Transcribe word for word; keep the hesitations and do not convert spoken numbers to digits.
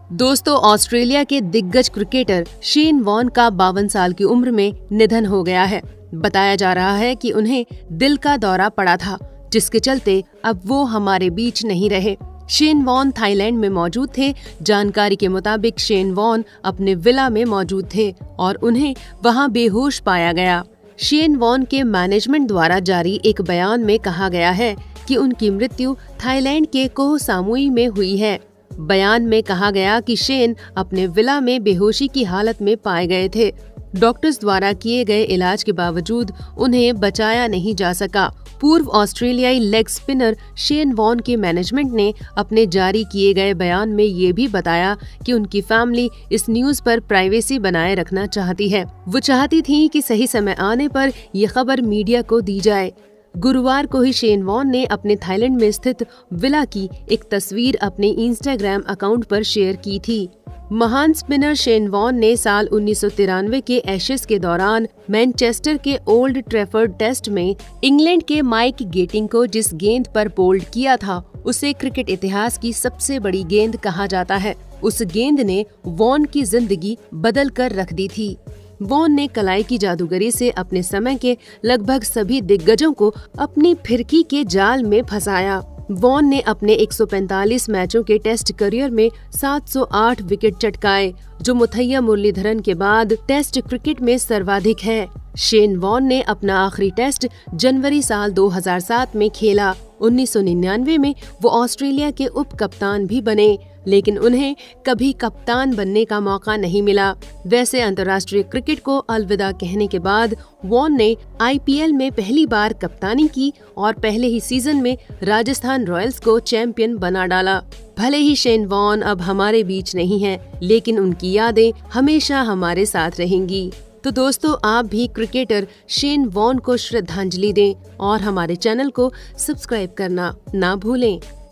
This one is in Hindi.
दोस्तों, ऑस्ट्रेलिया के दिग्गज क्रिकेटर शेन वॉन का बावन साल की उम्र में निधन हो गया है। बताया जा रहा है कि उन्हें दिल का दौरा पड़ा था, जिसके चलते अब वो हमारे बीच नहीं रहे। शेन वॉन थाईलैंड में मौजूद थे। जानकारी के मुताबिक शेन वॉन अपने विला में मौजूद थे और उन्हें वहां बेहोश पाया गया। शेन वॉन के मैनेजमेंट द्वारा जारी एक बयान में कहा गया है कि उनकी मृत्यु थाईलैंड के कोह सामुई में हुई है। बयान में कहा गया कि शेन अपने विला में बेहोशी की हालत में पाए गए थे। डॉक्टर्स द्वारा किए गए इलाज के बावजूद उन्हें बचाया नहीं जा सका। पूर्व ऑस्ट्रेलियाई लेग स्पिनर शेन वॉन के मैनेजमेंट ने अपने जारी किए गए बयान में ये भी बताया कि उनकी फैमिली इस न्यूज पर प्राइवेसी बनाए रखना चाहती है। वो चाहती थी कि सही समय आने पर ये खबर मीडिया को दी जाए। गुरुवार को ही शेन वॉन ने अपने थाईलैंड में स्थित विला की एक तस्वीर अपने इंस्टाग्राम अकाउंट पर शेयर की थी। महान स्पिनर शेन वॉन ने साल उन्नीस सौ तिरानवे के एशेज के दौरान मैनचेस्टर के ओल्ड ट्रैफर्ड टेस्ट में इंग्लैंड के माइक गेटिंग को जिस गेंद पर बोल्ड किया था, उसे क्रिकेट इतिहास की सबसे बड़ी गेंद कहा जाता है। उस गेंद ने वॉन की जिंदगी बदल कर रख दी थी। वॉन ने कलाई की जादूगरी से अपने समय के लगभग सभी दिग्गजों को अपनी फिरकी के जाल में फंसाया। वॉन ने अपने एक सौ पैंतालीस मैचों के टेस्ट करियर में सात सौ आठ विकेट चटकाए, जो मुथैया मुरलीधरन के बाद टेस्ट क्रिकेट में सर्वाधिक है। शेन वॉन ने अपना आखिरी टेस्ट जनवरी साल दो हज़ार सात में खेला। उन्नीस सौ निन्यानवे में वो ऑस्ट्रेलिया के उप कप्तान भी बने, लेकिन उन्हें कभी कप्तान बनने का मौका नहीं मिला। वैसे अंतर्राष्ट्रीय क्रिकेट को अलविदा कहने के बाद वॉन ने आई पी एल में पहली बार कप्तानी की और पहले ही सीजन में राजस्थान रॉयल्स को चैंपियन बना डाला। भले ही शेन वॉन अब हमारे बीच नहीं है, लेकिन उनकी यादें हमेशा हमारे साथ रहेंगी। तो दोस्तों, आप भी क्रिकेटर शेन वॉन को श्रद्धांजलि दें और हमारे चैनल को सब्सक्राइब करना ना भूलें।